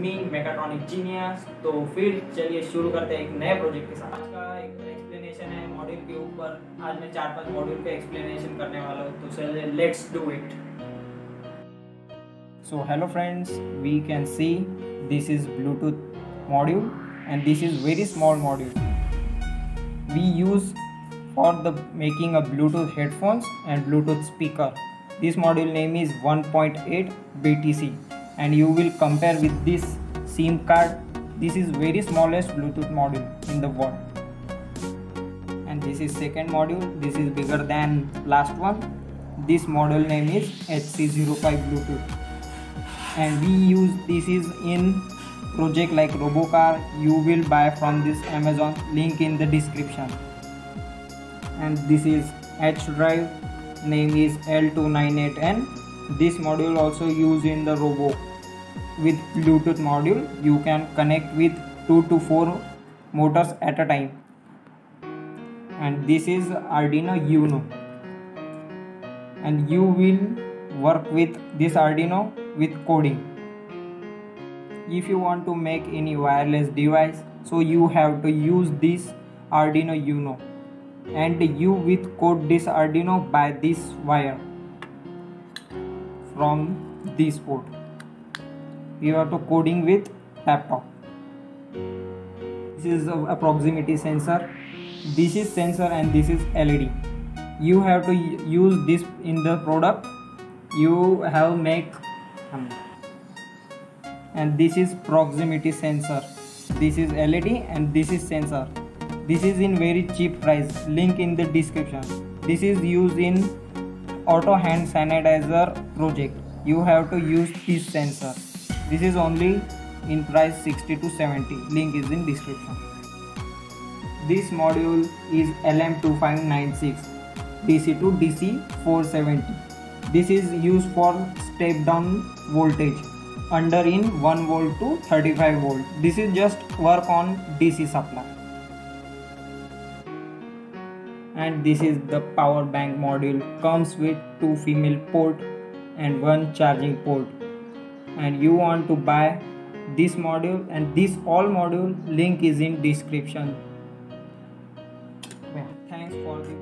मी mechatronic genius. तो फिर चलिए शुरू करते हैं एक नए प्रोजेक्ट के साथ। आज का एक एक्सप्लेनेशन है मॉड्यूल के ऊपर। आज मैं 4-5 मॉड्यूल पे एक्सप्लेनेशन करने वाला हूँ, तो चलिए let's do it. So hello friends, we can see this is Bluetooth module and this is very small module we use for the making a Bluetooth headphones and Bluetooth speaker. This module name is 1.8 BTC and you will compare with this SIM card. This is very smallest Bluetooth module in the world. And this is second module. This is bigger than last one. This module name is HC05 Bluetooth. And we use this is in project like Robocar. You will buy from this Amazon, link in the description. And this is H drive, name is L298N. This module also used in the Robo. With Bluetooth module you can connect with 2 to 4 motors at a time. And this is Arduino Uno, and you will work with this Arduino with coding. If you want to make any wireless device, so you have to use this Arduino Uno, and you with code this Arduino by this wire from this port. You have to coding with laptop. This is a proximity sensor. This is sensor and this is LED. You have to use this in the product. You have make and this is proximity sensor. This is LED and this is sensor. This is in very cheap price, link in the description. This is used in auto hand sanitizer project. You have to use this sensor. This is only in price 60 to 70, link is in description. This module is LM2596 DC to DC 470. This is used for step down voltage under in 1 volt to 35 volt. This is just work on DC supply. And this is the power bank module. Comes with 2 female port and 1 charging port. And you want to buy this module and this all module, link is in description. Thanks for the